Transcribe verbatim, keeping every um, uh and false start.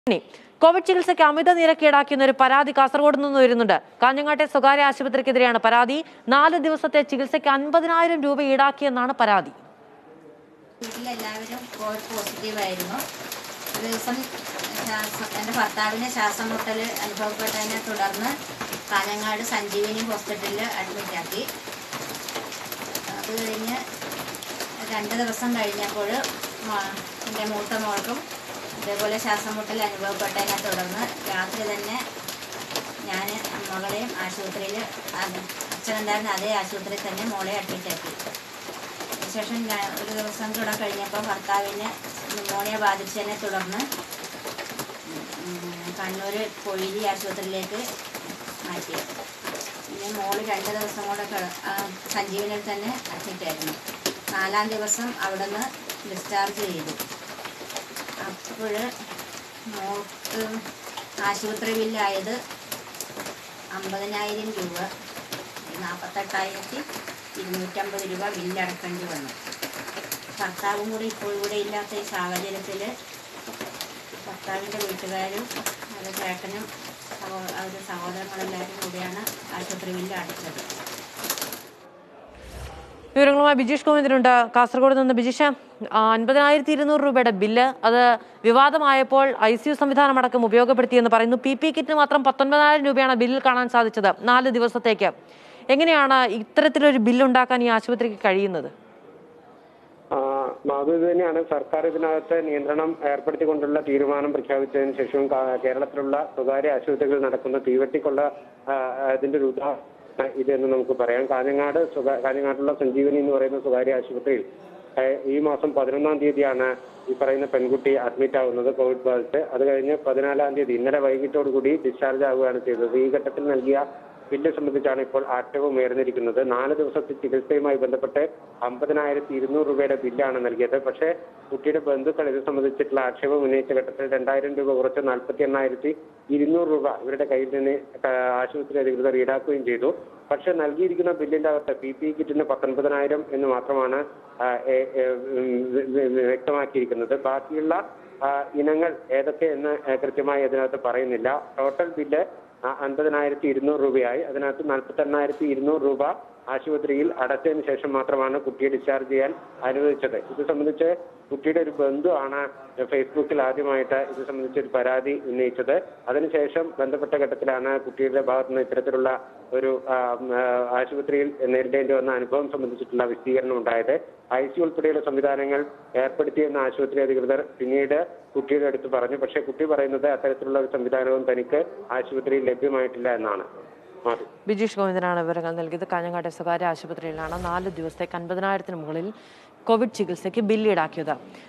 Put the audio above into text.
Covid ചികിത്സയ്ക്ക് അമിത നിരക്ക് ഈടാക്കുന്ന ഒരു പരാതി കാസർഗോഡ് നിന്ന് വരുന്നുണ്ട്. കാഞ്ഞങ്ങാട്ടെ സ്വകാര്യ ആശുപത്രിക്കെതിരെയാണ് പരാതി. നാല് ദിവസത്തെ ചികിത്സയ്ക്ക് അൻപതിനായിരം രൂപ ഈടാക്കിയെന്നാണ് പരാതി. വീട്ടിലെല്ലാവരും കോവിഡ് പോസിറ്റീവായിരുന്നു. ഒരു ദിവസം എൻ്റെ ഭർത്താവിന് ശ്വാസം മുട്ടൽ അനുഭവപ്പെട്ടതിനെ തുടർന്ന് കാഞ്ഞങ്ങാട് സഞ്ജീവനി ഹോസ്പിറ്റലിൽ അഡ്മിറ്റാക്കി. അത് കഴിഞ്ഞ് രണ്ട് ദിവസം കഴിഞ്ഞപ്പോൾ എൻ്റെ മൂത്ത മോൾക്കും ഇതേപോലെ ശ്വാസം മുട്ടൽ അനുഭവപ്പെട്ടതിനെ തുടർന്ന് രാത്രി തന്നെ ഞാൻ മകളെയും ആശുപത്രിയിൽ അച്ഛനുണ്ടായിരുന്ന അതേ ആശുപത്രിയിൽ തന്നെ മോളെ അഡ്മിറ്റാക്കി. അതിനുശേഷം ഒരു ദിവസം കൂടെ കഴിഞ്ഞപ്പോൾ ഭർത്താവിന് ന്യൂമോണിയ ബാധിച്ചതിനെ തുടർന്ന് കണ്ണൂർ പൊഴിലി ആശുപത്രിയിലേക്ക് മാറ്റി. പിന്നെ മോള് രണ്ട് ദിവസം കൂടെ സഞ്ജീവനിൽ തന്നെ അഡ്മിറ്റായിരുന്നു. നാലാം ദിവസം അവിടെ നിന്ന് ഡിസ്ചാർജ് ചെയ്തു. അപ്പോൾ മോൾക്ക് ആശുപത്രി ബില്ലായത് അമ്പതിനായിരം രൂപ, നാൽപ്പത്തെട്ടായിരത്തി ഇരുന്നൂറ്റമ്പത് രൂപ ബില്ലടക്കേണ്ടി വന്നു. ഭർത്താവും കൂടി ഇപ്പോൾ ഇവിടെ ഇല്ലാത്ത ഈ സാഹചര്യത്തിൽ ഭർത്താവിൻ്റെ വീട്ടുകാരും അവരുടെ ചേട്ടനും അവരുടെ സഹോദരങ്ങളെല്ലാവരും കൂടിയാണ് ആശുപത്രി ബില്ല് അടച്ചത്. വിവരങ്ങളുമായി ബിജീഷ് ഗോവിന്ദനുണ്ട് കാസർഗോഡ് നിന്ന്. ബിജീഷ്, അൻപതിനായിരത്തി ഇരുന്നൂറ് രൂപയുടെ ബില്ല് അത് വിവാദമായപ്പോൾ ഐ സി യു സംവിധാനം അടക്കം ഉപയോഗപ്പെടുത്തിയെന്ന് പറയുന്നു. പി പി കിറ്റിന് മാത്രം പത്തൊൻപതിനായിരം രൂപയാണ് ബില്ലിൽ കാണാൻ സാധിച്ചത് നാല് ദിവസത്തേക്ക്. എങ്ങനെയാണ് ഇത്തരത്തിലൊരു ബില്ലുണ്ടാക്കാൻ ഈ ആശുപത്രിക്ക് കഴിയുന്നത്? അത് തന്നെയാണ് സർക്കാർ ഇതിനകത്ത് നിയന്ത്രണം ഏർപ്പെടുത്തിക്കൊണ്ടുള്ള തീരുമാനം പ്രഖ്യാപിച്ചതിന് ശേഷവും കേരളത്തിലുള്ള സ്വകാര്യ ആശുപത്രികളിൽ നടക്കുന്ന തീവെട്ടിക്കൊള്ള ഇതിന്റെ ഒരു ഉദാഹരണം ഇതെന്ന് നമുക്ക് പറയാം. കാഞ്ഞങ്ങാട് കാഞ്ഞങ്ങാട്ടുള്ള സഞ്ജീവനി എന്ന് പറയുന്ന സ്വകാര്യ ആശുപത്രിയിൽ ഈ മാസം പതിനൊന്നാം തീയതിയാണ് ഈ പറയുന്ന പെൺകുട്ടി അഡ്മിറ്റ് ആവുന്നത് കോവിഡ് ബാധിച്ച്. അത് കഴിഞ്ഞ് പതിനാലാം തീയതി ഇന്നലെ വൈകിട്ടോടുകൂടി ഡിസ്ചാർജ് ആവുകയാണ് ചെയ്തത്. ഈ ഘട്ടത്തിൽ നൽകിയ ബില്ല് സംബന്ധിച്ചാണ് ഇപ്പോൾ ആക്ഷേപം ഉയർന്നിരിക്കുന്നത്. നാല് ദിവസത്തെ ചികിത്സയുമായി ബന്ധപ്പെട്ട് അമ്പതിനായിരത്തി ഇരുന്നൂറ് രൂപയുടെ ബില്ലാണ് നൽകിയത്. പക്ഷേ കുട്ടിയുടെ ബന്ധുക്കൾ ഇത് സംബന്ധിച്ചിട്ടുള്ള ആക്ഷേപം ഉന്നയിച്ച ഘട്ടത്തിൽ രണ്ടായിരം രൂപ കുറച്ച് നാൽപ്പത്തി എണ്ണായിരത്തി ഇരുന്നൂറ് രൂപ ഇവരുടെ കയ്യിൽ നിന്ന് ആശുപത്രി അധികൃതർ ഈടാക്കുകയും ചെയ്തു. പക്ഷെ നൽകിയിരിക്കുന്ന ബില്ലിന്റെ അകത്ത് പി പി കിറ്റിന് പത്തൊൻപതിനായിരം എന്ന് മാത്രമാണ് വ്യക്തമാക്കിയിരിക്കുന്നത്. ബാക്കിയുള്ള ഇനങ്ങൾ ഏതൊക്കെ എന്ന് കൃത്യമായി അതിനകത്ത് പറയുന്നില്ല. ടോട്ടൽ ബില്ല് അൻപതിനായിരത്തി ഇരുന്നൂറ് രൂപയായി. അതിനകത്ത് നാൽപ്പത്തി എണ്ണായിരത്തി ഇരുന്നൂറ് രൂപ ആശുപത്രിയിൽ അടച്ചതിന് ശേഷം മാത്രമാണ് കുട്ടിയെ ഡിസ്ചാർജ് ചെയ്യാൻ അനുവദിച്ചത്. ഇത് സംബന്ധിച്ച് കുട്ടിയുടെ ഒരു ബന്ധു ആണ് ഫേസ്ബുക്കിൽ ആദ്യമായിട്ട് ഇത് സംബന്ധിച്ച് ഒരു പരാതി ഉന്നയിച്ചത്. അതിനുശേഷം ബന്ധപ്പെട്ട ഘട്ടത്തിലാണ് കുട്ടിയുടെ ഭാഗത്തുനിന്ന് ഇത്തരത്തിലുള്ള ഒരു ആശുപത്രിയിൽ നേരിടേണ്ടി വന്ന അനുഭവം സംബന്ധിച്ചിട്ടുള്ള വിശദീകരണം ഉണ്ടായത്. ഐ സി ഉൾപ്പെടെയുള്ള സംവിധാനങ്ങൾ ഏർപ്പെടുത്തിയെന്ന ആശുപത്രി അധികൃതർ പിന്നീട് കുട്ടിയുടെ അടുത്ത് പറഞ്ഞു. പക്ഷേ കുട്ടി പറയുന്നത് അത്തരത്തിലുള്ള ഒരു സംവിധാനവും തനിക്ക് ആശുപത്രിയിൽ ലഭ്യമായിട്ടില്ല എന്നാണ്. ബിജീഷ് ഗോവിന്ദനാണ് വിവരങ്ങൾ നൽകിയത്. കാഞ്ഞങ്ങാട്ടെ സ്വകാര്യ ആശുപത്രിയിലാണ് നാല് ദിവസത്തേക്ക് അൻപതിനായിരത്തിന് മുകളിൽ കോവിഡ് ചികിത്സയ്ക്ക് ബില്ല് ഈടാക്കിയത്.